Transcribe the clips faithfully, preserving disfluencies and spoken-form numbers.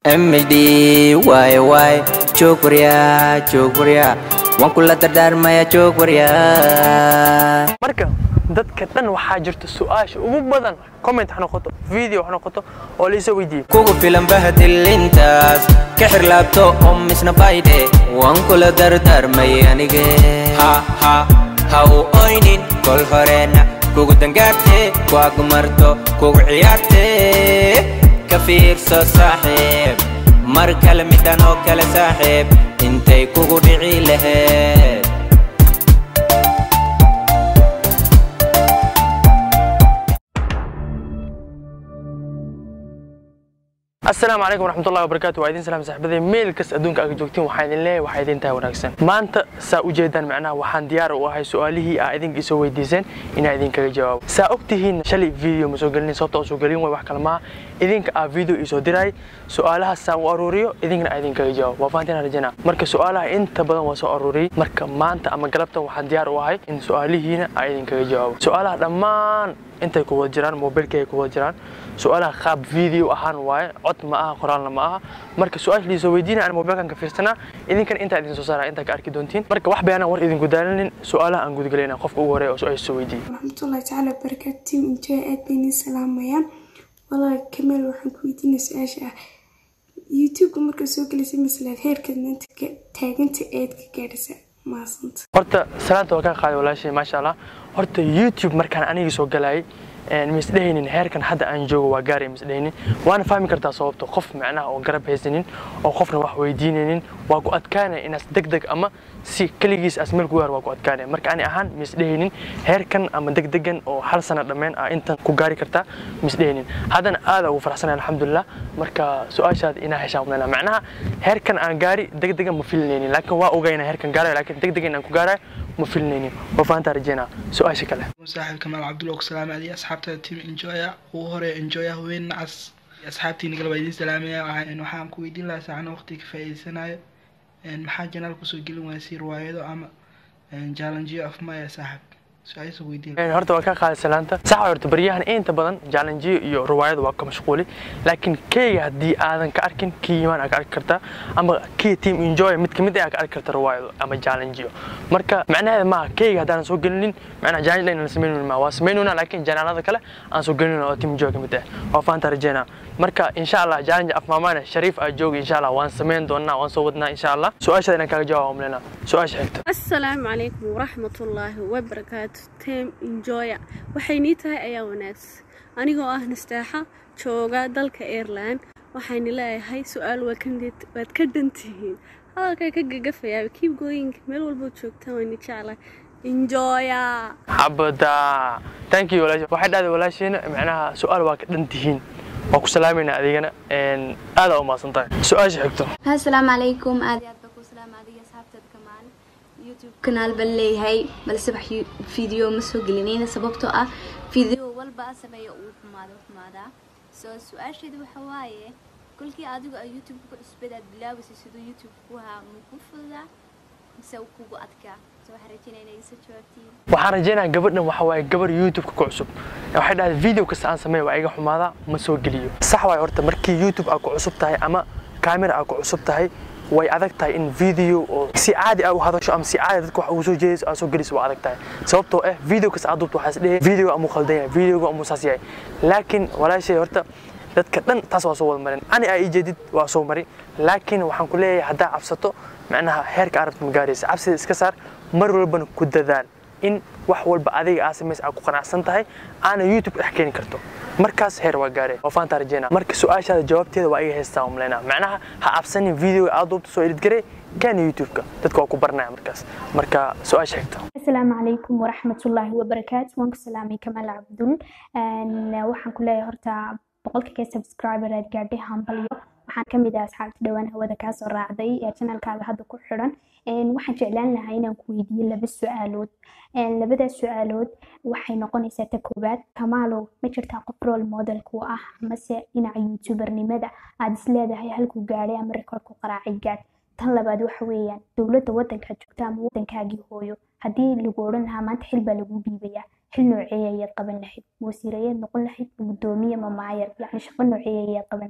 M D واي واي شكريا شكريا وانكل تدار ما يا شكريا marka dadka dhan waxa jirta su'aasha ugu badan comment ha noqoto video ha noqoto oo la isoo weydiiyo kugu filan bahadil intaas ka xir laabto om isna bayde wankul dardar ma yanige ha ha ha u oynin kol horena kugu dangaagte kugu marto kugu ciyaarte كفير سو صاحب مركل ميدانو كلا صاحب انتي كوغو دعي لهي السلام عليكم ورحمة الله وبركاته وعيدين سلام صاحبتي ميل كس أدونك أجوكتين وحيدين ليه وحيدين تاي وناكسن ما أنت سأوجدان معنا وحن ديار وهاي سؤاله أعيدين يسوي ديزين إن أعيدين كجواب سأكتهين شلي فيديو مسوقلين صوت أو سوقلين وبحكي لما إذن كفيديو يسوي دراي سؤالها سأوروريو إذن أعيدين كجواب وفانتنا رجنا مرك سؤالها أنت بدن وسأوروري مرك ما أنت أما قلبته وحن ديار وهاي إن سؤاله هنا أعيدين كجواب سؤالها لما أنت يكون جيران موبايلك يكون جيران سؤالها خاب فيديو أهان واي عد معها قرآن معها مركز سؤال اللي زودينا عن موبايلك كان كفيرتنا إذا كان أنت عندنا سؤال أنت كأركي دونتين مركز واحد بيانا ور إذا قدالين سؤالها أن قد قلينا خف أوري أو سؤال السويدي ورحمة الله تعالى وبركاته من جاء بين السلام يا والله كمل وحن كويتين سؤال يوتيوب مركز سوق اللي سمي سلاف هير كنا أنت تاجنت إيد كجالسة ما صنت هرت سلامت وكان قاعد ولا شيء ما شاء الله هرت يوتيوب مركز أنا يسوق جلاي مسدهين هيركن حدا أن جو وجاري مسدهين وأنا فاهم كرتا صوبته خوف معناه أو قرب هزنين أو خوفنا واحد ويدينين واقو أتكانه إناس دق دق أما سي كليجيس أسمير جوار واقو أتكانه مرك أنا أهان مسدهين هيركن أما دق دقن أو حال سنة دمين أنت كوجاري كرتا مسدهين هذا أنا هذا وفرحنا الحمد لله مرك سؤال شاد إنا هشام لنا معناها هيركن أنا جاري دق دقن مفيلنين لكن واقو جاينا هيركن جاري لكن دق دقن أنا كوجاري مفيلنين وفانت رجينا سؤال شكله صاحب كمال عبد الله السلام عليه أصحابته تيم إنجويا وهره إنجويا وين نعس أصحابتي نقل بعدين سلامية وحين وحام كويدين لا ساعة وقتي كفاية سنة إن محاجنا لكو سجل ويسير وايد أما إن جالنجي أف ما يا صاحب سعيد سويدين. يعني هرت وكان قال سلامته صح هرت بريان أنت بدن جالنجي يو روايد واقع مشغولي لكن كي هدي آذن كأركن كي ما أكركرته أما كي تيم إنجوي متكمدة أكركرته روايد أما جالنجيو مركا معناه ما كي هذا نسوق جنين معناه جالنج لين نسمينه ما واسمينه لكن جانا هذا كله نسوق جنين أو تيم إنجوي كمدة وفان ترجينا مركا إن شاء الله جالنج أفهمنا شريف أجوج إن شاء الله وان سمين دونا وان صوتنا إن شاء الله سؤال شدنا كجواب لنا سؤال شحته. السلام عليكم ورحمة الله وبركاته. تيم إنجويا waxay tahay ayaa wanaagsan anigoo ah nastaaxa jooga dalka Ireland waxaan leeyahay su'aal wakandid wad ka dantihiin halka ka gagafaya keep going meel walba joogtaan waan jeclahay Enjoya habada thank you walaash waxay dhahday walaashina macnaha su'aal waa ka dantihiin waa ku salaamayna adigana een aad u maasantahay su'aasha xigto assalaamu alaykum aad aad ku salaamadiya asxaabtada kamaan YouTube kanaal balay hay bal sabax video ma soo gelinayna sababtoo ah video walba sameeyo uu xumaado xumaada soo su'aasheedu waxa waaye kulkii adigu ay YouTube ku cusbadaad bilaawayso sidoo YouTube ku haa ku fududaa mise kugu adkaa soo xariijinay inay soo jawaabtiin waxaan rajaynayaa gabadhan waxa waaye gabar YouTube ku cusub waxay dhahday video kasta aan sameeyo waa iga xumaada ma soo geliyo sax waay horta markii YouTube aad ku cusub tahay ama camera aad ku cusub tahay way adag tahay in video oo si caadi ah u hadasho ama si caadi dadku wax ugu soo jeedo aad soo geliso waa adag tahay sababtoo ah video kasta aad duubto waxa isdheey video amu khaldan yahay video amu saasiyay laakiin walaashay horta dadka dhan taas waa soo wada marin ani ay jeedid waa soo mari laakiin waxaan ku leeyahay hadaa cabsato macnaha heerka aragti magaaraysa cabsida iska saar mar walba ku dadaal in wax walba adiga aad sameys aad ku qanacsan tahay aan YouTube dhex keeni karto markaas heer waa gaaray oo faanta rajayna marka su'aashaada jawaabteeda waa iga heystaa umleena macnaha ha absanin video aad duubto soo edit garay kan YouTube-ka dadku waa ku barnaa markaas marka su'aasha xigta السلام عليكم ورحمة الله وبركاته وانك سلامي كمال عبدول waxaan ku leeyahay horta boqolkiiba subscriber aad gaadhay hambalyo waxaan kamid ah asxaabta dhawaan hawada ka soo raacday ee channelkaaga hadda ku xiran een waxaan jeclaan lahaa inaan ku weydiiyo laba su'aalood een labada su'aalood waxay noqonaysaa ta koobaad Kamaalo ma jirtaa qof role model ku ah amase dhinaca YouTuber-nimada aad isleedahay halku gaaray ama record ku qaraacay gaad tan labaad waxa weeyaan dawladda waddanka joogta ama waddankaagii hooyo haddii lagu oran lahaa maanta xil baa lagu dhiibaya xil noocee ayaad qaban lahayd wasiirayaad noqon lahayd gudoomiye ama maayar yani shaqo noocee ayaad qaban lahayd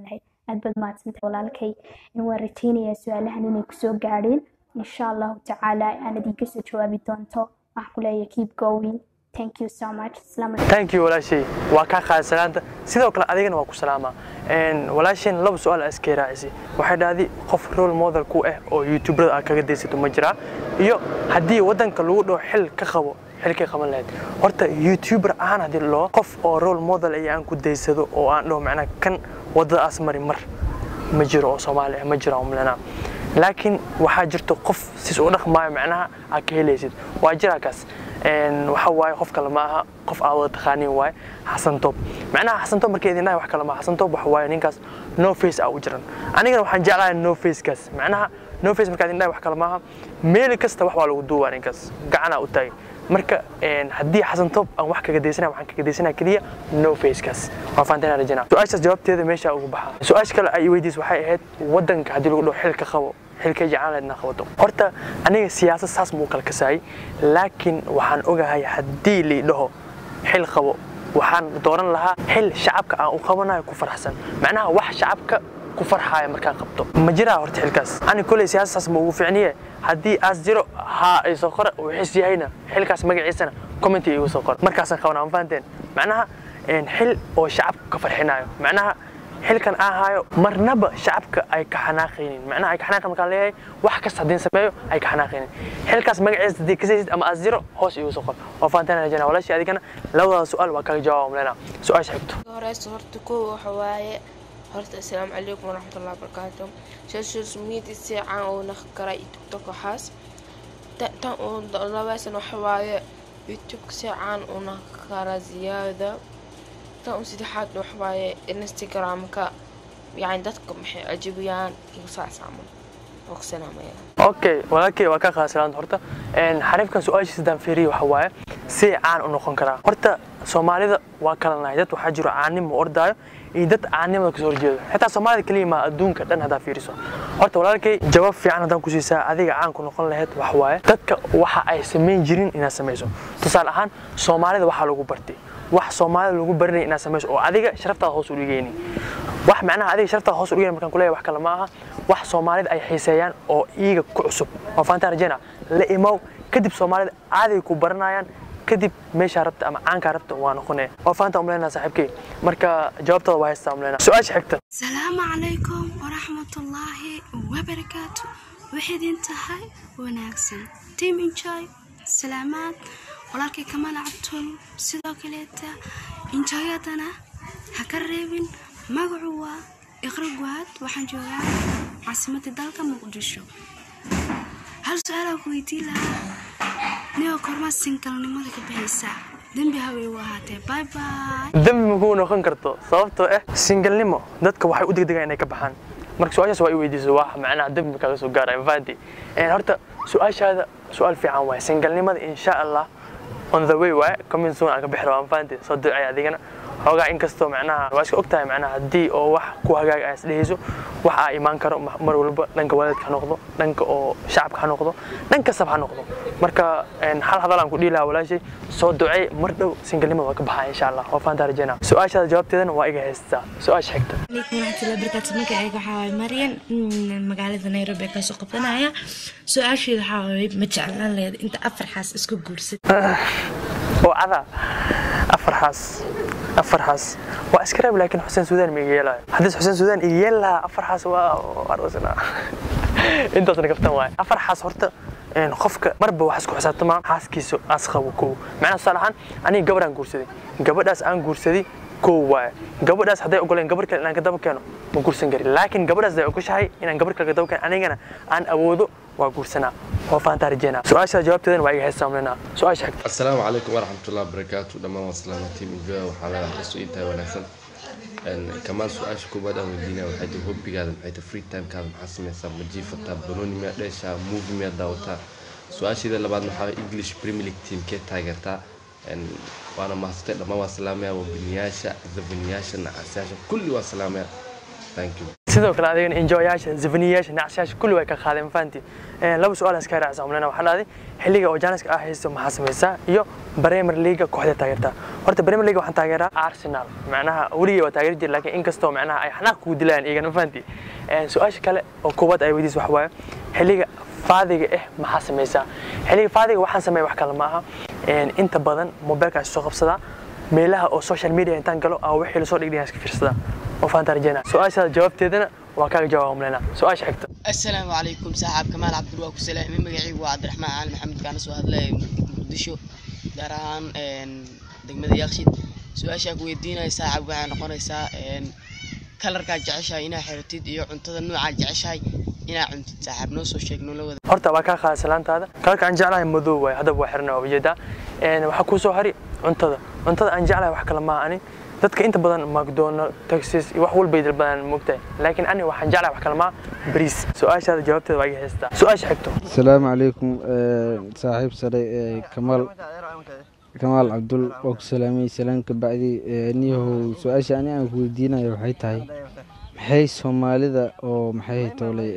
aad baad mahadsantahay walaalkay in waan rajaynayaa su-aalahan inay kusoo gaadheen insha allahu tacaala aan idinka soo jawaabi doonto waxaan ku leeyahay keep going thank you so much salaam thank you walaashay waa ka qaadanaanta sidoo kale adigana waa ku salaamaa een walaashin laba su'aal iska raacisi waxay dhaadi qof role model ku ah oo youtuber ah kaga deysato ma jira iyo hadii wadanka lagu dhaw xil ka qabo xilkay qaban lahayd horta youtuber ahaan hadii loo qof oo role model ay aan ku deysado oo aan dhaw macna kan wadadaas mari mar ma jiro oo Soomaali ma jiro umlana laakiin waxa jirto qof sis u dhaqmaayo macnaha aad ka helaysid waa jira kaas een waxa waay qof kale ma aha qof aad taqaanin waay Xasan Toob macnaha Xasan Toob markay idinahay wax kale ma Xasan Toob waxa waay ninkaas no face ah u jiran anigana waxaan jeclahay no face kaas macnaha no face markay idinahay wax kale ma aha meel kasta wax waa lagu duubaa ninkaas gacana u taagay marka een hadii Xasan Toob aan wax kaga deysanahay waxaan kaga deysanahay kaliya no face kaas waa faantaan rajana su'aashaas jawaabteeda meesha ugu baxa su'aash kale ay weydiis waxay ahayd wadanka hadii lagu dhaw xil ka qabo xilka jacayl qabato horta aniga siyaasad saas muu kala kasay laakiin waxaan ogahay hadii li dhaho xil qabo waxaan dooran lahaa xil shacabka aan u qabanayo ku farxsan macnaha wax shacabka ku farxaaya markaan qabto ma jira horta xilkaas ani kulay siyaasad saas ma ugu fiicniye hadii aas jiro ha ay soo qor oo xis yahayna xilkaas magaciisana comment igu soo qor markaas aan qabanaa faanteen macnaha in xil oo shacabka ka farxinayo macnaha xilkan ahaayo marnaba shacabka ay ka xanaaqeen macnaha ay ka xanaaqeen marka leeyahay wax kasta hadii sameeyo ay ka xanaaqeen xilkaas magaciisa hadii ka sayid ama aziro hoos igu soo qor oo faantaan rajana walaashii adigana labada su'aal waa kala jawaab leena su'aal xigto horeysa horta koo waxa waaye horta assalaamu calaykum waraxmatullaahi wabarakaatuh social media si caan oo naqkara TikTok waxaas tan oo labaasan waxa waaye YouTube si caan oo naqkara ziyaada tan saddexaad waxa waaye Instagram ka يعني dadka maxay ajibiyaan iyo saacsaamo waqsanaamaya okay walaalkay waa ka qaaslaan horta een xarifkan su'aashiisa dan fiiriyo waxa waaye si caan u noqon kara horta Soomaalida waa kala nahay dad waxa jiro caanimo ordaayo iyo dad caanimo ka soo horjeedo xitaa Soomaalida kaliya ma adduunka dhan hada fiiriso horta walaalkay jawaab fiican hadan ku siisaa adiga caan ku noqon lahayd wax waaye dadka waxa ay sameyn jirin inaad sameyso tusaale ahaan Soomaalida waxa lagu bartay wax Soomaalida lagu baranay inaad sameyso oo adiga sharaftaada hoos u dhigayni wax macnaha adiga sharaftaada hoos u dhigayni markaan ku leeyahay wax kale ma aha wax Soomaalida ay xiiseeyaan oo iiga ku cusub oo faantaan rajana la imaw kadib Soomaalida caadi ku baranayaan kadib meesha rabta ama caanka rabta waa noqonay oo faantaan umleena saaxiibkay marka jawaabtada waa haystaa umleena su'aal xigta السلام عليكم ورحمة الله وبركاته وحيد انتهى وناكسن تيم انجاي سلامات ولكن كمان عبتون سيدو كليتا انجاياتنا هكرريبين مقعوة إقرقوات وحنجوغا عاصمة الدالكا مقدشو هل سؤالك ويدي لها نيو كورما سنكال نمالك بهيسا دنبي هاوي وهاتي باي باي dambi ma ku noqon karto sababtoo ah singalnimo dadka waxay u degdegaan inay ka baxaan marka su'aashaas waa i weydiisay wax macnaha dambi kaga soo gaaray faadi ee horta su'aashaada su'aal fiican waa singalnimada insha Allah on the way waa coming soon aan ka bixiro aan faadi soo ducay adigana xogaa in kasto macnaha waa iska ogtahay macnaha hadii oo wax ku hagaag ay isdheeyso waxa ay iman karo mar walba dhanka waalidka noqdo dhanka oo shacabka noqdo dhanka sab ha noqdo marka een hal hadal aan ku dhiilaa walaashay soo ducay mar dhow singalnimada waa ka baxay insha Allah oo faantaan rajana su'aashaada jawaabteedana waa iga haystaa su'aal xigta عليكم ورحمة الله وبركاته مقعي وحاوي مريم مقالة نيروبي كاسو قبنايا سؤال شيء حاوي مجعلان ليد انت أفر حاس اسكو قرسد oo ada afar xaas afar xaas waa iskaraab laakiin Xuseen Suudaan ma yeelay hadii Xuseen Suudaan yeelaa afar xaas waa arosna inta tan kaftan waay afar xaas horta een qofka marba wax isku xisaabtama xaaskiisu asqabo ko macna salahan ani gabaraan guursaday gabadhaas aan guursaday ko waay gabadhaas haday ogoleen gabar kale inaan ka daba keeno ma guursan garin laakiin gabadhaas ay ogoshahay inaan gabar kale ka daba keeno anigana aan awoodo waa guursanaa oo faantaan rajana su'aasha jawaabteedana waa iga haysaamnaa su'aal xigta السلام عليكم ورحمة الله وبركاته دمان والسلامة تيم إنجويا وحالا حسو إنتا وناسن كمان سؤال شكو بادا ودينا وحيد هوب بيقادم حيث فري تايم كادم حاسم يسا مجيفة بنوني ميا ليشا موفي ميا داوتا سؤال شيدا لبعض محاوي إنجليش بريمي ليك تيم كي تايغرتا وانا محسوطة دمان والسلامة وبنياشا إذا بنياشا نعساشا كل والسلامة Thank you sidoo kale adigana enjoyaasha zifniyaasha nacsiyaasha kulli way ka qaadeen faanti laba su'aal iska raacsan umleena waxa dhaaday xilliga oo Janiska ah haysto maxaa sameeysaa iyo Premier League kooxda taageerta horta Premier League waxaan taageeraa Arsenal macnaha waliga waa taageer jir laakiin inkastoo macnaha ay xanaaq ku dilaan iyagana faanti su'aasha kale oo koobaad ay weydiis wax waaye xilliga faadiga eh maxaa sameeysaa xilliga faadiga waxaan sameeyay wax kale ma aha inta badan mobilka soo qabsada meelaha oo social media intaan galo aan wixii la soo dhigay iska fiirsada oo faanta rajayna su'aasha jawaabteedana waa kaaga jawaab umleena su'aasha xigta assalaamu calaykum saaxiib kamaal cabdul waa ku salaamay magacaygu waa cabdiraxmaan cali maxamed kaana soo hadlay muqdisho gaar ahaan degmada yaaqshid su'aasha ku weydiinay saaxiib waxay noqonaysaa kalarka jeceshahay inaa xirtid iyo cuntada nooca jeceshahay inaa cuntid saaxiib noo soo sheeg noo la wada horta waa ka qaasalaantaada kalarka aan jeclahay madow way hadaba waa xirnaa wajida waxa ku soo hari cuntada cuntada aan jeclahay wax kala ma ani dadka inta badan McDonald's Texas wax walba idil badan moogtay laakiin ani waxaan jeclahay wax kala ma bariis su'aashaada jawaabteeda waa iga heystaa su'aasha xigto assalaamu calaykum saaxiib sare Kamal Kamal Abdul oo ku salaamay salaamka bacdi niyahow su'aasha ani aan ku weydiinayo waxay tahay maxay Soomaalida oo maxay toolay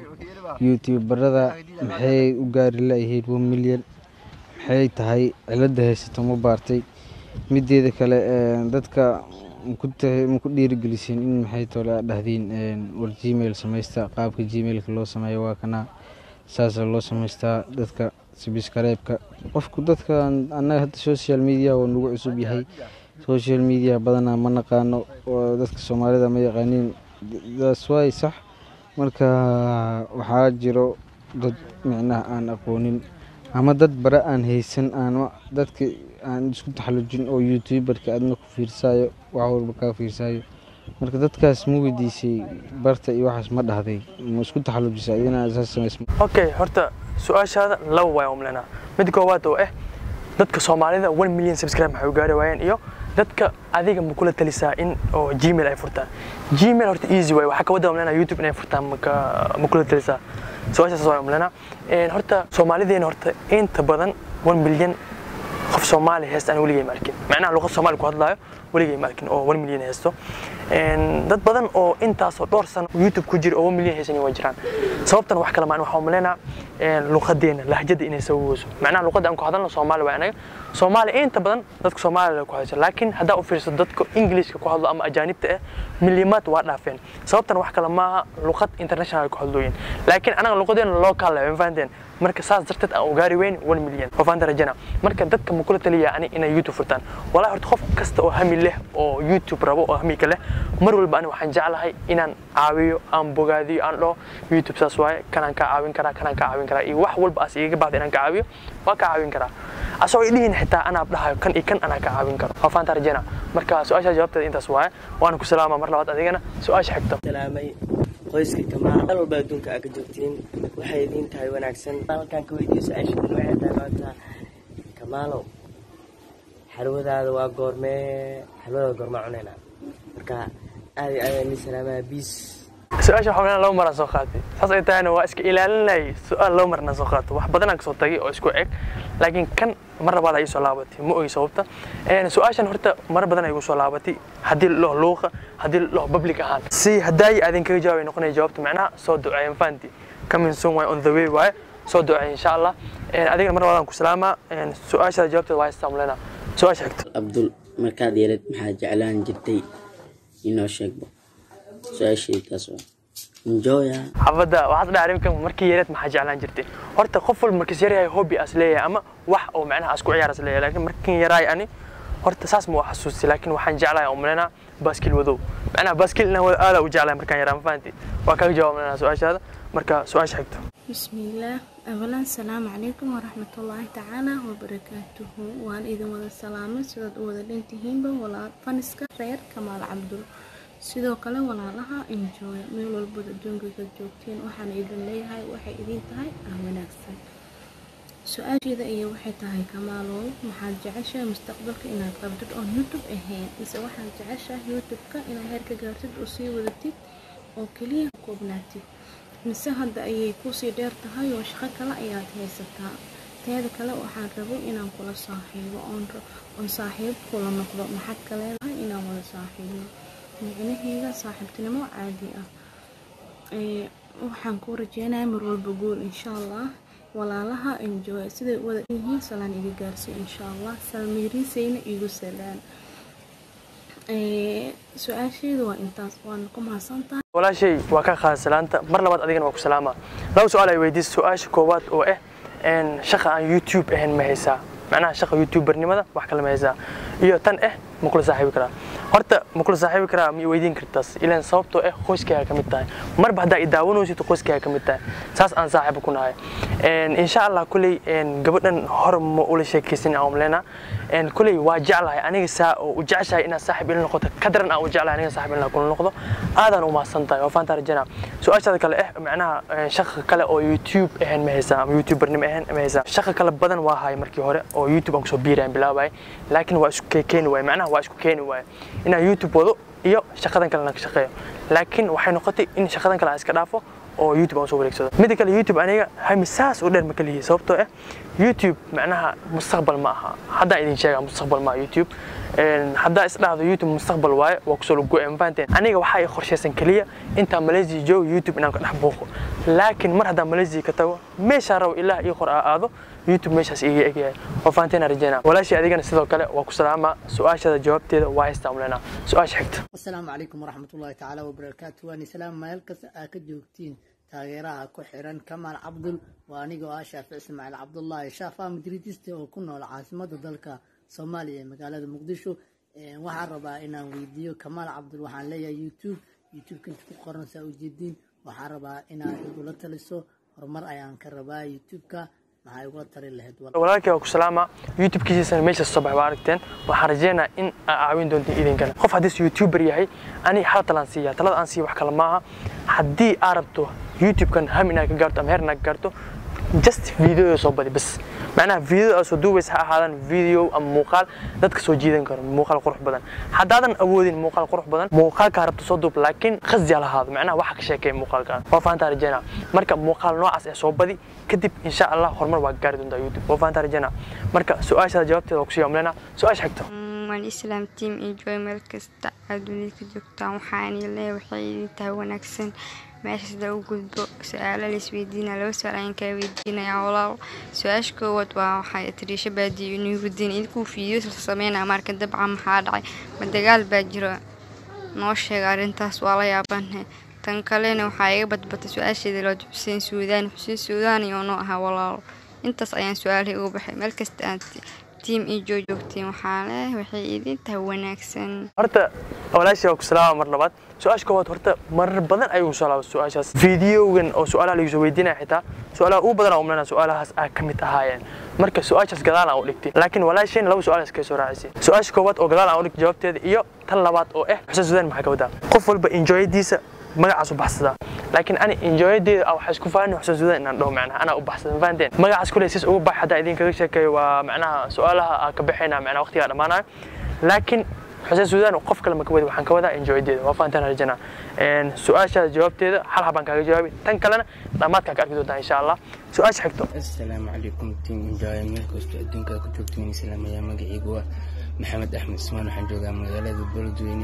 YouTuberada maxay u gaari lahayd one million maxay tahay cilada haysato ma baartay mideeda kale dadka ku tahay ku dhiirigeliseen in maxay toolay dhahdeen war Gmail sameeysta qaabka Gmail-ka loo sameeyo waa kana saas loo sameeysta dadka subscribe-ka qofku dadka anaga hadda social media oo nagu cusub yahay social media badana ma naqaano oo dadka Soomaalida ma yaqaanin that's why sax marka waxa jiro dad macnaha aan aqoonin ama dad bara aan haysan aan dadka aan isku taxalujin oo YouTuber-ka adna ku fiirsayo wax walba ka fiirsayo marka dadkaas mu weydiisay barta iyo waxaas ma dhahday ma isku taxalujisay inaa asaas sameysmo okay horta su'aashaada laba way umleena mid koowaad oo ah dadka Soomaalida one million subscribe maxay u gaari waayeen iyo dadka adiga ma kula talisaa in oo Gmail ay furtaan Gmail horta easy way waxa ka wada umleena YouTube inay furtaan marka ma kula talisaa su'aashaas waa umleena een horta Soomaalideena horta inta badan one million qof Soomaali heestan waligeey markin macnaha luqad Soomaali ku hadlayo waligeey markin oo one million heesto een dad badan oo intaas oo dhowr sano YouTube ku jira oo one million heesan way jiraan sababtan wax kale ma aan waxa umleena een luqadeena lahjada inay soo wooso macnaha luqada aan ku hadalno Soomaali waa anaga Soomaali inta badan dadka Soomaaliga ku hadla laakiin hadaa u fiirsato dadka Englishka ku hadlo ama ajaanibta ah millimaad waa dhaafeen sababtan wax kale ma aha luqad international ku hadlooyin laakiin anaga luqadeena local ah fahanteen marka saas darteed aan u gaari weyn one million oo faan darajana marka dadka ma kula taliya ani inay YouTube furtaan walahi horta qof kasta oo hami leh oo YouTube rabo oo hami kale mar walba ani waxaan jeclahay inaan caawiyo aan bogaadiyo aan dhoo YouTube saas waaye kanaan ka caawin karaa kanaan ka caawin karaa iyo wax walba as iga baahdo inaan ka caawiyo waa ka caawin karaa asoo idin xitaa ana abdahayo kan iyo kan ana ka caawin karo oo faan darajana marka su'aasha jawaabteeda intaas waaye waan ku salaama mar labaad adigana su'aasha xigta salaamay qoyska Kamal hal walba adduunka aad ka joogtiin waxay idin tahay wanaagsan halkan ka weydiiyo su'aasha waxay tahay maanta Kamalow xalwadaada waa goormee xalwada goorma cunayna marka aad aad ni salaama bis su'aasha xogana loo maran soo qaatay saas ay tahay waa iska ilaalinay su'aal loo marna soo qaato wax badan ka soo tagay oo isku eg laakiin kan mar labaad ay soo laabatay ma ogi sababta een su'aashan horta mar badan ay ugu soo laabatay hadii loo luuqa hadii loo public ahaan si haday aadin kaga jawaab noqonay jawaabta macnaha soo duceeyeen faanti coming soon way on the way way soo duceeyeen insha Allah een adiga mar labaad ku salaama een su'aasha jawaabta waa istamleena su'aasha xigta Abdul markaad yeelad maxaa jeclaan jirtay inoo sheegbo su'aasheedaas waa enjoya xafada waxaad dhaarimkan markii yeelad maxaa jeclaan jirtay horta qof walba markii yaray hobby as leeyahay ama wax oo macnaha isku ciyaar as leeyahay laakiin markii yaray ani horta saas ma xasuusti laakiin waxaan jeclahay umleena baaskil wadow macnaha baaskil inaan wada aad u jeclahay markaan yaraa ma fahanti waa ka jawaabnaa su'aashaada marka su'aasha xigta bismillaah awalan salaamu calaykum waraxmatullaahi tacaala wabarakaatuhu waan idin wada salaamay sidaad u wada dhantihiinba walaal faniska reer Kamal Cabdul sidoo kale walaalaha enjoy meel walba adduunka ka joogteen waxaan idin leeyahay waxay idin tahay wanaagsan su'aasheeda iyo waxay tahay Kamalow maxaad jeceshahay mustaqbalka inaad qabtid oo YouTube ahayn mise waxaad jeceshahay YouTube-ka inaad heer ka gaartid oo sii wadatid oo kaliya koobnaatid mise hadda ayay ku sii dheer tahay oo shaqo kale ayaad haysataa teeda kale waxaan rabay inaan kula saaxiibo oon oon saaxiib kula noqdo maxaad ka leedahay inaan wada saaxiibo micnaheeda saaxiibtinimo caadi ah ee waxaan ku rajeynayaa mar walba guul insha Allah walaalaha enjoy sida wada yihiin salaan iga gaarsiin insha Allah salmiiriisayna igu salaan ee su'aasheedu waa intaas waan ku mahadsantahay walaashay waa ka qaad salaanta mar labaad adigana waa ku salaama laba su'aal ay weydiis su'aasha koowaad oo ah in shaqa aan YouTube ahayn ma haysaa macnaha shaqa YouTuber-nimada wax kale ma haysaa iyo tan ah ma kula saaxiibi karaa horta ma kula saaxiibi karaa ma weydiin kartaas ilaan sababtoo ah qoyskaaga ka mid tahay marba haddaa i daawanaysid qoyskaaga ka mid tahay saas aan saaxiib ku nahay een insha Allah kulay een gabadhan hor ma ula sheekaysan aan umleena een kulay waa jeclahay aniga saa oo u jeceshahay inaan saaxiib ila noqoto kadaran aan u jeclahay aniga saaxiib ila kula noqdo aadan u maasantahay oo faanta rajana su'aashaada kale ah macnaha shaqa kale oo YouTube ahayn ma haysaa ama YouTuber-nimo ahayn ma haysaa shaqa kale badan waa hay markii hore oo YouTube aan ku soo biiraan bilaabay laakiin waa isku keeni waay macnaha waa isku keeni waay ina YouTube wado iyo shaqadan kale aan ka shaqeeyo laakiin waxay noqotay in shaqadan kale aan iska dhaafo oo YouTube aan soo wareegsado mid kale YouTube aniga hamisaas u dheer ma kaliya sababtoo ah YouTube macnaha mustaqbal ma aha hadda idin sheega mustaqbal ma YouTube een hadda isdhaafdo YouTube mustaqbal waaye waa ku soo lagu go'ay maanteen aniga waxa ay qorsheysan kaliya inta Malaysia joogo YouTube inaan ka dhex booqo laakiin mar hadda Malaysia ka tago meesha raw ilaa ii qor aado YouTube meeshaas iga eegay oo faanteen rajayna walaashii adigana sidoo kale waa ku salaama su'aashada jawaabteeda waa isticmaalana su'aash xigta assalaamu calaykum waraxmatullaahi tacaala wabarakaatuh waan salaam meel kasta aad ka joogtiin taageeraha ku xiran Kamaal Cabdul waa anigoo ah Shaafic Ismaaciil Cabdullaahi Shaafa Madridista oo ku nool caasimadda dalka Soomaaliya magaalada Muqdisho waxaan rabaa inaan weydiiyo Kamaal Cabdul waxaan leeyahay YouTube YouTube-kan ku qoran saa u jeedin waxaan rabaa inaad igula taliso horumar ayaan ka rabaa YouTube-ka maxay uga tari lahayd walaalkay ku salaama YouTube-kiisa meesha soo baxay aragteen waxaan rajeenaa in aad caawin doonto idinkana qof hadii YouTuber yahay ani hal talan siiya talada aan siiyo wax kale ma aha hadii aad rabto YouTube-kan hamina ka gaarto ama heerna ka gaarto just video soo badi bas macnaha video soo duubays ha ahaadan video ama muuqaal dadka soo jiidan karo muuqaal qurux badan hadaadan awoodin muuqaal qurux badan muuqaalka rabto soo duub laakiin khasdi la haado macnaha waxa ka sheekay muuqaalka waa faanta rajana marka muuqaal noocaas ee soo badi kadib insha Allah horumar waa gaari doontaa YouTube waa faanta rajana marka su'aasha jawaabteeda ku sii amleena su'aash xigta waan Islam team enjoy meel kasta adduunka ka joogtaan waxaan ilaahay waxay tahay wanaagsan meesha sida u gudbo su'aalo la isweydiina loo su'aalaan ka weydiinaya walaal su'aash koowad waa waxay tiriisha baadi inuu weydiin idinku fiidiyo sameeyna marka dabcan maxaa dhacay ma dagaal baa jiro noo sheeg arintaas waa la yaabanay tan kalena waxa iga badbatay su'aasheeda loo Xuseen Suudaan Xuseen Suudaan iyo noo aha walaal intaas ayaan su'aalahay ugu baxay meel kasta aad team enjoy joogtiin waxaa leh waxay idin tahay wanaagsan horta walaashay ku salaam mar labaad su'aash koowad horta mar badan ayuu soo laabay su'aashaas videogan oo su'aalaha lagu soo weydiinay xitaa su'aalaha ugu badan oo umleena su'aalahaas ay kamid ahaayeen marka su'aashaas gadaal aan u dhigtay laakiin walaashay laba su'aal iska soo raacisay su'aash koowad oo gadaal aan u dhigtay jawaabteeda iyo tan labaad oo ah Xuseen Suudaan maxaa ka wadaa qof walba enjoydiisa magacaas u baxsada laakiin ani enjoydeeda ah waxa isku faanay Xuseen Suudaan inaan dhaho macnaha ana u baxsadan faanteen magacaas kulay sis ugu bax hada idin kaga sheekeeyo waa macnaha su'aalaha ka bixina macnaha waqtiga dhamaanayo laakiin Xuseen Suudaan qof kale ma ka wada waxaan ka wadaa enjoydeeda waa faantaan rajana een su'aasha jawaabteeda hal habaan kaaga jawaabi tan kalena dhamaadka ka arki doontaa insha Allah su'aash xigto assalaamu calaykum team enjoy meel kasta adduunka ku joogtiin islaamaya magacaygu waa Maxamed Axmed Ismaan waxaan joogaa magaalada Beledweyne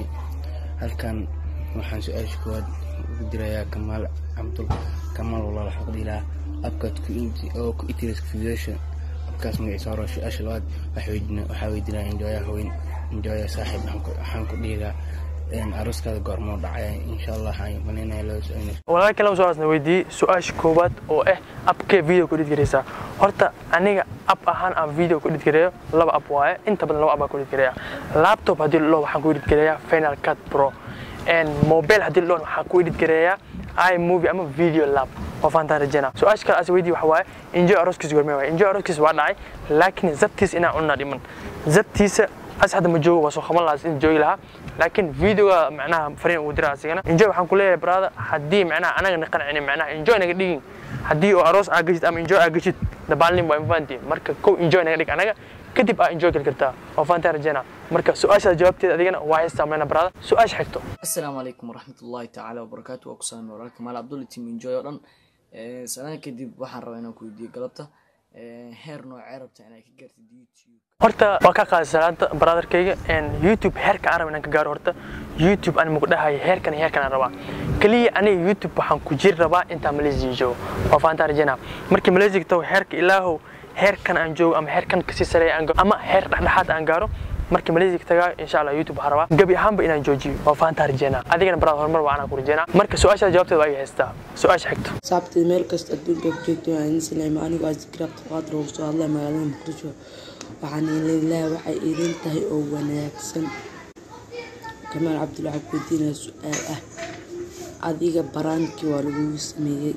halkan waxaan su'aash koowaad ugu dirayaa Kamaal Cabdul Kamaal walaal xaqdiila abkaad ku inti oo ku itiris fusion abkaas magaciisa hore su'aash labaad waxa weydiina waxa weydiinaa enjoy haween enjoy saaxiib waxaan ku dhigaa in aroskaada goormo dhacay insha Allah waxaan malinaya loo soo walaalkay laba su'aal isna weydii su'aash koowaad oo ah abkee video ku dhigaysa horta aniga ab ahaan aan video ku dhigay laba ab waaye inta badan laba ab ku dhigay laptop hadii loo waxaan ku dhigay Final Cut Pro and mobile hadii loo waxaan ku dhigay iMovie ama Video Lab oo faanta rajana su'aash kale as weydii waxa waaye enjoy aroskiis goorma waaye enjoy aroskiis waa dhacay laakiin zabtiis ina cunna dhiman zabtiisa as hada ma joogo soo qaban lahayd in joogi lahaa laakiin videoga macnaha fariin uu diraa asigana enjoy waxaan ku leeyahay brother hadii macnaha anaga naqancin macnaha enjoy naga dhigin hadii oo aroos aa gashid ama enjoy aa gashid dabaalin waa infanti marka ko enjoy naga dhig anaga kadib aa enjoy kartaa oo faanta rajana marka su'aasha jawaabteeda adigana waa isticmaalna brother su'aash xigto assalaamu calaykum waraxmatullaahi tacaala wabarakaatuh waa ku salaamay walaalka Kamaal Cabdul team enjoy oo dhan ee sanad kadib waxaan rabaa inaan ku weydiiyo galabta heer noocee rabta inaad ka gaartid youtube horta waa ka qaaday salaanta brotherkayga youtube heerka aan rabo inaan ka gaaro horta youtube aan mugu dhahay heerkan heerkan aan rabaa kaliya aniga youtube waxaan ku jiri rabaa inta Malaysia joogo oo faanta rajana markii Malaysia tago heerka ilaahow heerkan aan joogo ama heerkan ka sii sareeyo aan ama heer dhexdhexaad aan gaaro markii Malaysia taga insha Allah youtube waxaan rabaa gabi ahaanba inaan joojiyo oo faanta rajana adigana brother hormar waa aan ku rajana marka su'aasha jawaabteeda waa haystaa su'aasha xigto sabti meel kasta adduunka ku joogto aan islaam anigu aad grabta qaad roo soo hadlay magaalada Muqdisho waxaan leeyahay waxay idin tahay oo wanaagsan Kamaal Cabdul Cabdiina su'aal ah adiga baraanki waa lagu sameeyay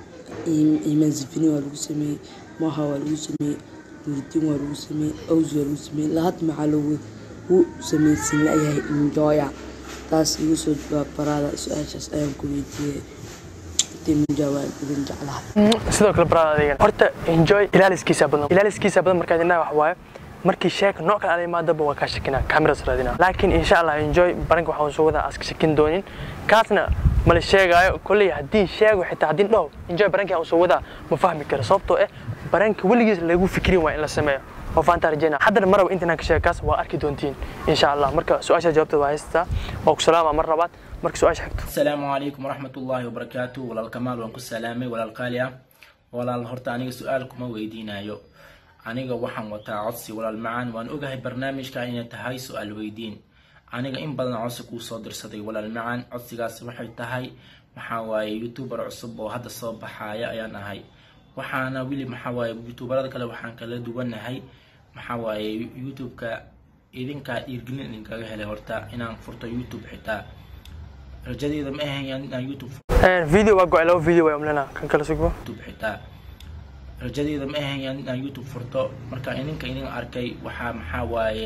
iimaan zifini waa lagu sameeyay maaha waa lagu sameeyay diin waa lagu sameeyay awzi waa lagu sameeyay lahad maxaa lagu uu sameeyay leeyahay enjoy taas igu soo jawaab barada su'aashaas ayaan ku weydiiyay tin jawaab idin jeclahay sidoo kale barada adiga horta enjoy ilaaliskiisa badan ilaaliskiisa badan marka idin wax waaye markii sheek nooc kale ma daba waa ka shakina camera saradina laakiin insha Allah enjoy baranka waxaan soo wada aska shakin doonin kaasna ma la sheegayo kulli hadii sheego xitaa hadii dhaw enjoy baranka aan soo wada ma fahmi karo sababtoo ah baranka waligiis lagu fikrin waa in la sameeyo oo faanta rajana hadda maraba inta ka sheekaas waa arki doontiin insha Allah marka su'aasha jawaabteeda waa haysta oo ku salaama mar labaad marka su'aasha xigto assalaamu alaykum warahmatullahi wabarakatuh walaal Kamaal waan ku salaamay walaal qaaliya walaal horta aniga su'aal kuma weydiinayo aniga waxaan wataa codsi walaal macaan waan ogahay barnaamijka inay tahay su'aal weydiin aniga in badan codsi ku soo dirsaday walaal macaan codsigaas waxay tahay maxaa waaye youtuber cusub oo hadda soo baxaya ayaan ahay waxaana wili maxaa waaye youtuberada kale waxaan kala duwanahay maxaa waaye youtube-ka idinka dhiirgelin idinkaga helay horta inaan furto youtube xitaa rajadeeda ma ahayn inaan youtube video waa go'ay laba video way umlana kan kala sugbo youtube xitaa rajadeeda ma ahayn inaan youtube furto marka idinka idin arkay waxaa maxaa waaye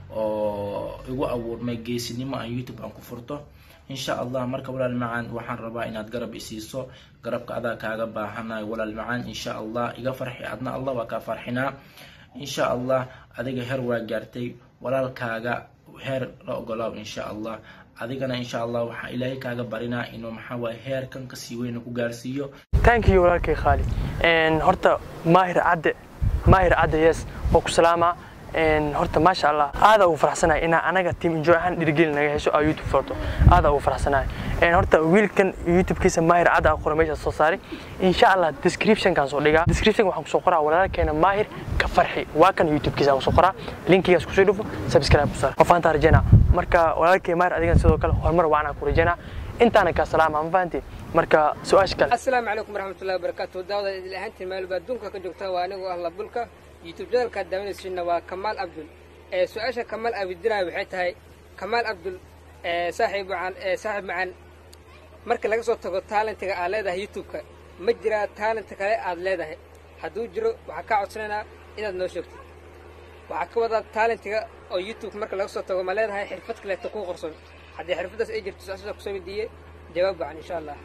oo igu abuurmay geesinimo aan youtube aan ku furto insha Allah marka walaal macaan waxaan rabaa inaad garab isiiso garabka adaa kaaga baahanahay walaal macaan insha Allah iga farxi adna Allah waa ka farxinaa insha Allah adiga heer waa gaartay walaalkaaga heer la ogolaaw insha Allah adigana insha Allah waxa Ilaahay kaaga barinaa inuu maxaa waaye heer kan ka sii weyn ku gaarsiiyo thank you walaalkay Khali een horta maahir cadde maahir cadde yes oo ku salaama een horta ma sha Allah aada u faraxsanahay ina anaga team enjoy ahaan dhirgelin naga hesho ay youtube foto aada u faraxsanahay een horta wiilkan youtube kiisa maahir cadde aan qoro meesha soo saari insha Allah description kan soo dhiga description waxaan ku soo qoraa walaalkeena maahir ka farxi waa kan youtube kiisa soo qoraa linkigaas ku soo dhufo subscribe ku saar qofaan tarjana marka walaalkay maahir adigan sidoo kale hormar waana ku rajana intaana ka salaam aan faanti marka su'aasha kale assalaamu alaykum warahmatullahi wabarakatuh daawada ilaahanta meel baadunka ka joogta waa anigu ah labulka youtube channelka daawanaysiina waa Kamaal Cabdul ee su'aasha Kamaal abidina waxay tahay Kamaal Cabdul ee saaxiib macaan ee saaxiib macaan marka laga soo tago talentiga aad leedahay youtube-ka ma jira talent kale aad leedahay haduu jiro waxa ka codsanayna inaad noo sheegto waxa ka wada talentiga oo youtube marka laga soo tago ma leedahay xirfad kale ta ku qorson haddii xirfadaas ay jirto su'aasha ku soo weydiiyay jawaab baan insha Allah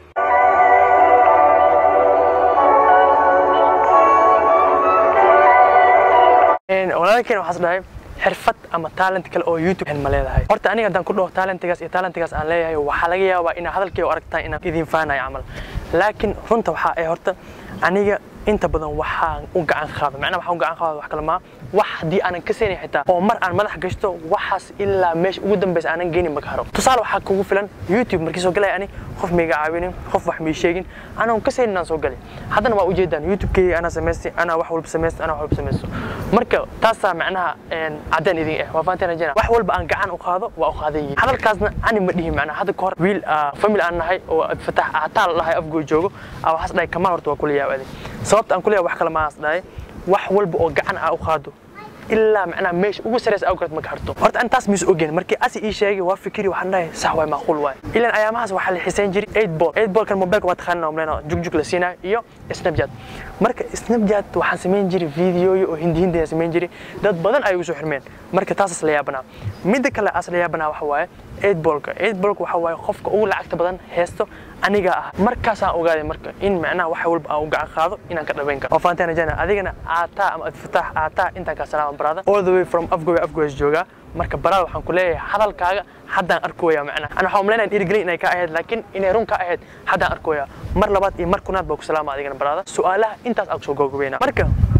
een walaalkeen waxaas dhahay xirfad ama talent kale oo youtube ma leedahay horta aniga hadaan ku dhaho talentigaas iyo talentigaas aan leeyahay waxa laga yaabaa in hadalkay u aragtaan in idin faanayo amal laakiin runta waxa ay horta aniga inta badan waxaan u gacan qaaday macnaha waxaan u gacan qaaday wax kale ma wax hadii aanan ka seenay xitaa oo mar aan madax gashto waxaas ilaa meesha ugu dambeysay aanan geenin ma haro tusaale waxa kugu filan youtube markii soo galay ani qof meega caawinin qof wax mi sheegin ana aan ka seenan soo galay haddana waa u jeedaan youtube-kii ana sameystay ana wax walba sameystay ana wax walba sameystay marka taas macnaha een cadaan idin ah waa faanteen jana wax walba aan gacan u qaado waa u qaaday hadalkaasna ani ma dhihin macnaha hadda koor wiil family aan nahay oo fatax aataal lahay afgoo joogo waxaas dhahay Kamaal horta waa kulli yaabade sababta aan kulliya wax kala ma asdaay wax walba oo gacan ah u qaado illa macna meesh ugu sareys aw garad ma karto horta antaas mis ogeyn markii asi ii sheegay waa fikri waxaan dhahay sax way macquul way ila ayaamahaas waxa la xisayn jiray eight ball eight ball kan mobilka waad khana umleena jugjug la siinaa iyo snapchat marka snapchat waxaan sameyn jiray video oo hindi hindi sameyn jiray dad badan ay ugu soo xirmeen marka taas la yaabana mid kale as la yaabana waxa waaye eight ball-ka eight ball-ka waxa waaye qofka ugu lacagta badan heesto aniga ah markaas aan ogaaday marka in macnaha wax walba aan u gacan qaado inaan ka dhabeyn karo oo faanteen jana adigana aata ama adfatax aata inta ka salaam brother all the way from afgoy afgoy jooga marka baraad waxaan ku leeyahay hadalkaaga haddaan arkooya macnaha ana waxaan umleynaa dhiirgelin inay ka ahayd laakiin inay run ka ahayd haddaan arkooya mar labaad iyo mar kunaad baa ku salaama adigana brother su'aalaha intaas aan soo gogobeena marka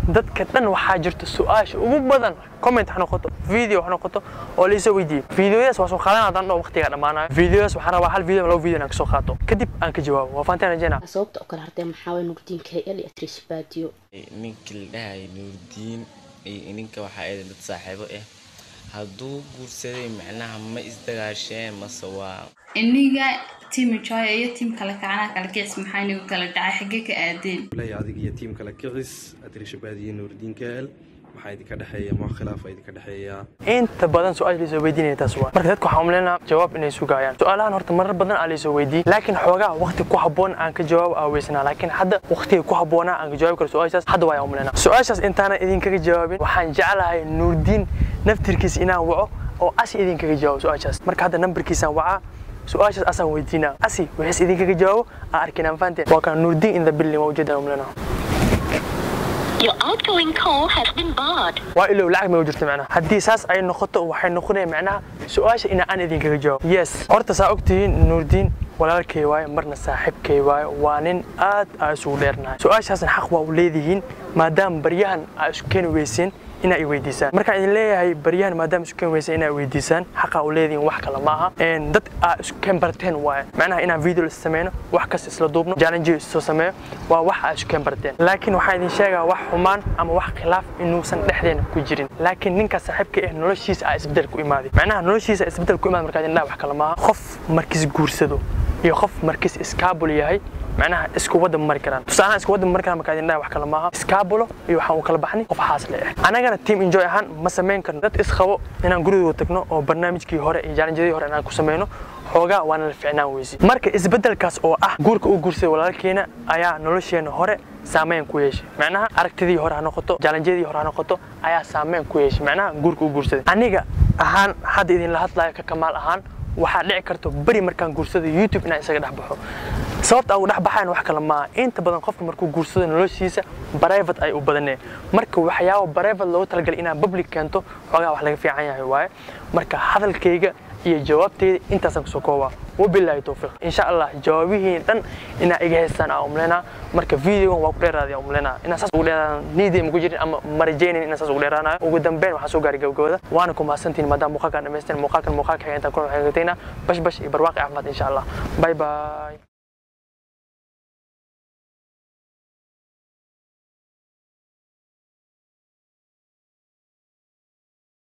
dadka dhan waxaa jirta su'aasha ugu badan comment ha noqoto video ha noqoto oo la isoo weydiiyo videoyadaas waa soo qaadan haddaan dhoo waqtiga dhammaanayo videoyadaas waxaan rabaa hal video ama laba video aan ka soo qaato kadib aan ka jawaabo waa fahanteen rajayna sababta oo kale hartay maxaa way Nuurdiin K L iyo Atrish Baadiyo ninka la dhahay Nuurdiin iyo ninka waxa ay dad saaxiibo ah hadduu guursaday macnaha ma isdagaasheen mase waa iniga team Joy iyo team kala kacana kala kicis maxay nigu kala dhacay xagee ka aadeen lay adiga iyo team kala kicis Atrish Baadiyo Nuurdiin K L maxay idin ka dhaxeeya ma khilaaf idin ka dhaxeeya inta badan su'aal la soo weydiinaya taas waa marka dadku waxaan umaleynaa jawaab inay sugayaan su'aalahan horta marar badan aan la soo weydiin laakiin xoogaa waqti ku haboon aan ka jawaab aaweysnaa laakiin hadda waqtiga ku haboona aan ka jawaabi karo su'aashaas hadda waa umaleynaa su'aashaas intaana idin kaga jawaabin waxaan jecelahay Nuurdiin naftirkiisa inaan waco oo asi idin kaga jawaabo su'aashaas marka hadda numberkiisaan wacaa su'aashaas asaan weydiinaa asi wixii idin kaga jawaabo aan arkinaan fahanteen waa kan Nuurdiin in the building waa ujeedaan umaleynaa Your outgoing call has been barred. وإلو لعب ما وجدت معنا هدي ساس أي نقطة وحين نخونه معناها سؤال إن أنا ذيك الجواب يس هرت ساعتي نوردين ولا الكيواي مرنا صاحب كيواي وانين آد أسولرنا سؤال شخص حق ووليدهين ما دام بريان أسكن ويسين إن أي ويديسان مركا إن ليه هاي بريان ما دام أسكن ويسين إن أي ويديسان حق أوليدين وحكى لماها إن دت أسكن برتين واي معناها إن فيديو السمينة وحكى سلا دوبنا جالنجي سوسمه وواح أسكن برتين لكن واحد شيء واح حمان أما واح خلاف إنه سن لحدين كوجرين لكن نينك صاحبك إيه نولشيس أسبدل كويمادي معناها نولشيس أسبدل كويماد مركا إن لا وحكى لماها خف مركز جورسدو يخف مركز إسكابولي هاي معناها اسكو ودم مركران تصانا اسكو ودم مركران marka idin wax kala maaha iskaabulo iyo waxaan kala baxnay qof xaas leh anagana team enjoy ahaan ma sameyn karno dad isqabo inaan guriga tagno oo barnaamijkii hore iyo jaalanjadii hore inaan ku sameeyno xoogaa waana la fiicnaan weysi marka isbedelkaas oo ah guurka uu guursaday walaalkeena ayaa nolosheena hore saameyn ku yeeshay macnaha aragtidii hore ha noqoto jaalanjadii hore ha noqoto ayaa saameyn ku yeeshay macnaha guurka uu guursaday aniga ahaan hadda idin la hadlayo ka kamaal ahaan waxa dhici karto bari markaan guursaday YouTube inaan isaga dhaxbaxo sababta uu dhaxbaxaan wax kala ma inta badan qofka markuu guursado noloshiisa private ay u badanee marka waxyaabo private loo talagalay inaan public keento xogaa wax laga fiican yahay waaye marka hadalkayga iyo jawaabteeda intaas ku soo koobaa wabillahi tawfiiq insha Allah jawaabihiin dhan ina iga heestaan aan umleena marka video waa ku dheeraadaya umleena ina saas ugu dheeraan niidii ma ku jirin ama marjeenin ina saas ugu dheeraanayo ugu dambeyn waxa soo gaaray gabagabada waana ku mahadsantiin maadaama muuqaalkan dhameysteen muuqaalkan muuqaalka inta ku waxay gatayna bash bash iyo barwaaqi ahmad insha Allah bye bye